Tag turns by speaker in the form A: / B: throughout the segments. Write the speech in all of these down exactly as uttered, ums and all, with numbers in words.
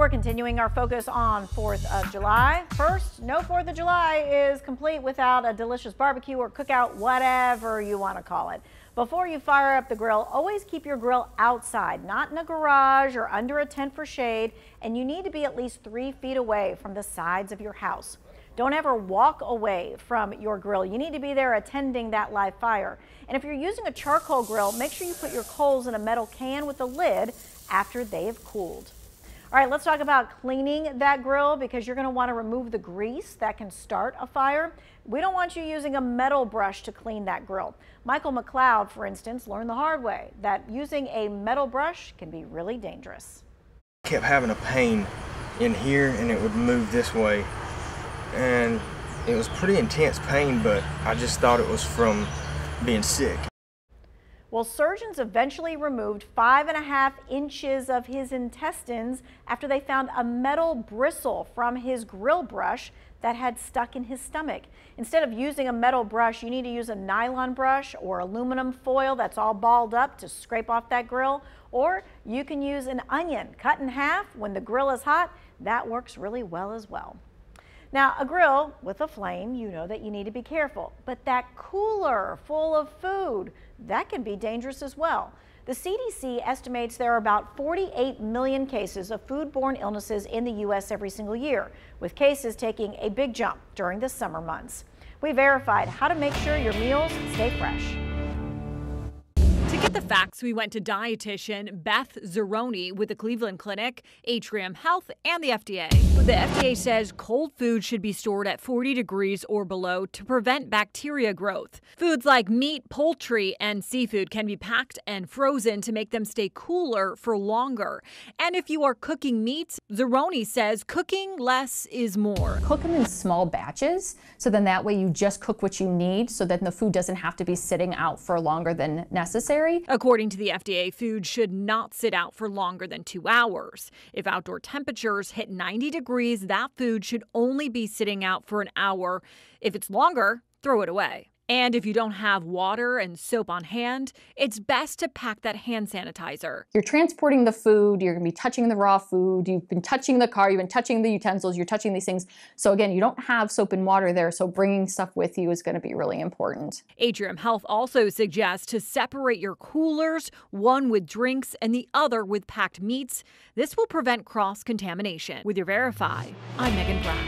A: continuing our focus on fourth of July. First, no fourth of July is complete without a delicious barbecue or cookout, whatever you want to call it. Before you fire up the grill, always keep your grill outside, not in a garage or under a tent for shade, and you need to be at least three feet away from the sides of your house. Don't ever walk away from your grill. You need to be there attending that live fire. And if you're using a charcoal grill, make sure you put your coals in a metal can with a lid after they have cooled. All right, let's talk about cleaning that grill, because you're going to want to remove the grease that can start a fire. We don't want you using a metal brush to clean that grill. Michael McLeod, for instance, learned the hard way that using a metal brush can be really dangerous.
B: I kept having a pain in here and it would move this way, and it was pretty intense pain, but I just thought it was from being sick.
A: Well, surgeons eventually removed five and a half inches of his intestines after they found a metal bristle from his grill brush that had stuck in his stomach. Instead of using a metal brush, you need to use a nylon brush or aluminum foil that's all balled up to scrape off that grill. Or you can use an onion cut in half when the grill is hot. That works really well as well. Now, a grill with a flame, you know that you need to be careful, but that cooler full of food, that can be dangerous as well. The C D C estimates there are about forty-eight million cases of foodborne illnesses in the U S every single year, with cases taking a big jump during the summer months. We verified how to make sure your meals stay fresh.
C: To get the facts, we went to dietitian Beth Zeroni with the Cleveland Clinic, Atrium Health, and the F D A. The F D A says cold food should be stored at forty degrees or below to prevent bacteria growth. Foods like meat, poultry, and seafood can be packed and frozen to make them stay cooler for longer. And if you are cooking meats, Zeroni says cooking less is more.
D: Cook them in small batches, so then that way you just cook what you need, so that the food doesn't have to be sitting out for longer than necessary.
C: According to the F D A, food should not sit out for longer than two hours. If outdoor temperatures hit ninety degrees, that food should only be sitting out for an hour. If it's longer, throw it away. And if you don't have water and soap on hand, it's best to pack that hand sanitizer.
D: You're transporting the food, you're gonna be touching the raw food, you've been touching the car, you've been touching the utensils, you're touching these things. So again, you don't have soap and water there, so bringing stuff with you is gonna be really important.
C: Atrium Health also suggests to separate your coolers, one with drinks and the other with packed meats. This will prevent cross-contamination. With your Verify, I'm Megan Brown.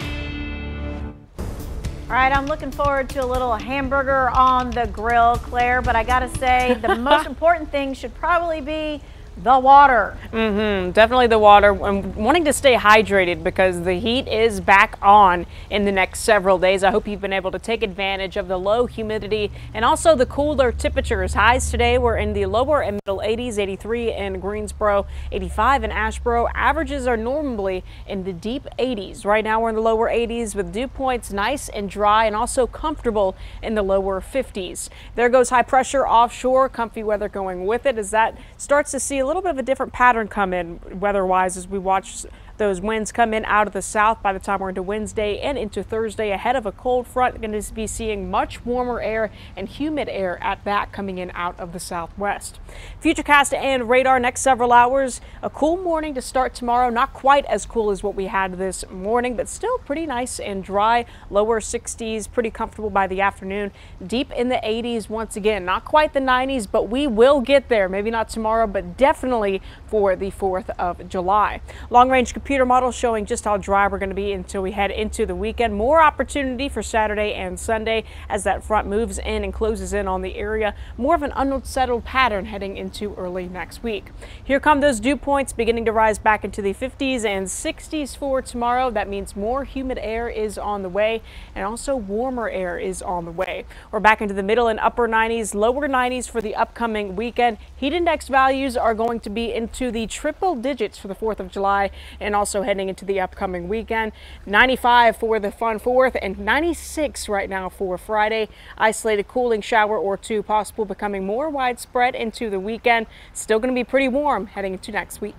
A: All right, I'm looking forward to a little hamburger on the grill, Claire, but I gotta say the most important thing should probably be the water.
E: Mm-hmm, definitely the water. I'm wanting to stay hydrated because the heat is back on in the next several days. I hope you've been able to take advantage of the low humidity and also the cooler temperatures. Highs today were in the lower and middle eighties, eighty-three in Greensboro, eighty-five in Asheboro. Averages are normally in the deep eighties. Right now we're in the lower eighties with dew points nice and dry and also comfortable in the lower fifties. There goes high pressure offshore, comfy weather going with it as that starts to see a little bit of a different pattern come in weather-wise as we watch those winds come in out of the south by the time we're into Wednesday and into Thursday ahead of a cold front. Going to be seeing much warmer air and humid air at that coming in out of the southwest. Futurecast and radar next several hours. A cool morning to start tomorrow. Not quite as cool as what we had this morning, but still pretty nice and dry. Lower sixties, pretty comfortable by the afternoon. Deep in the eighties once again. Not quite the nineties, but we will get there. Maybe not tomorrow, but definitely for the fourth of July. Long-range computer model showing just how dry we're going to be until we head into the weekend. More opportunity for Saturday and Sunday as that front moves in and closes in on the area. More of an unsettled pattern heading into early next week. Here come those dew points beginning to rise back into the fifties and sixties for tomorrow. That means more humid air is on the way and also warmer air is on the way. We're back into the middle and upper nineties, lower nineties for the upcoming weekend. Heat index values are going to be into the triple digits for the fourth of July and also heading into the upcoming weekend. ninety-five for the fun fourth and ninety-six right now for Friday. Isolated cooling shower or two possible, becoming more widespread into the weekend. Still going to be pretty warm heading into next week.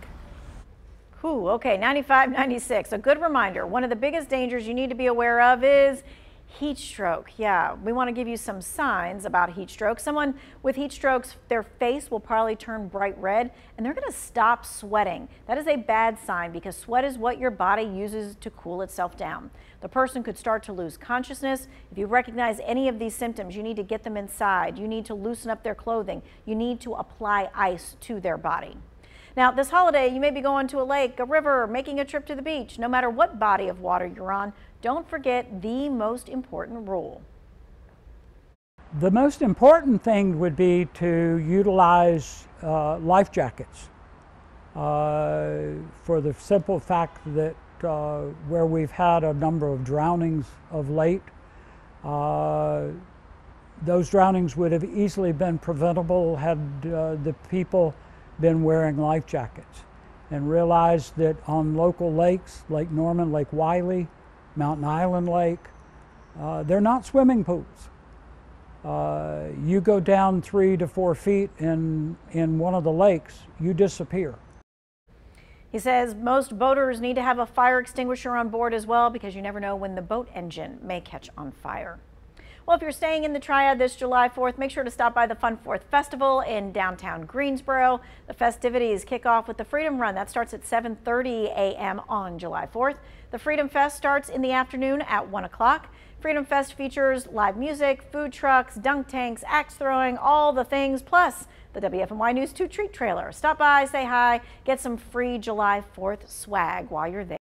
A: Ooh, okay, ninety-five, ninety-six. A good reminder, one of the biggest dangers you need to be aware of is Heat stroke, yeah. We want to give you some signs about heat stroke. Someone with heat strokes, their face will probably turn bright red and they're going to stop sweating. That is a bad sign because sweat is what your body uses to cool itself down. The person could start to lose consciousness. If you recognize any of these symptoms, you need to get them inside. You need to loosen up their clothing. You need to apply ice to their body. Now, this holiday, you may be going to a lake, a river, making a trip to the beach. No matter what body of water you're on, don't forget the most important rule.
F: The most important thing would be to utilize uh, life jackets uh, for the simple fact that uh, where we've had a number of drownings of late, uh, those drownings would have easily been preventable had uh, the people been wearing life jackets, and realized that on local lakes, Lake Norman, Lake Wylie, Mountain Island Lake, uh, they're not swimming pools. Uh, you go down three to four feet in, in one of the lakes, you disappear.
A: He says most boaters need to have a fire extinguisher on board as well because you never know when the boat engine may catch on fire. Well, if you're staying in the Triad this July fourth, make sure to stop by the Fun Fourth Festival in downtown Greensboro. The festivities kick off with the Freedom Run. That starts at seven thirty a m on July fourth. The Freedom Fest starts in the afternoon at one o'clock. Freedom Fest features live music, food trucks, dunk tanks, axe throwing, all the things, plus the W F M Y News two treat trailer. Stop by, say hi, get some free July fourth swag while you're there.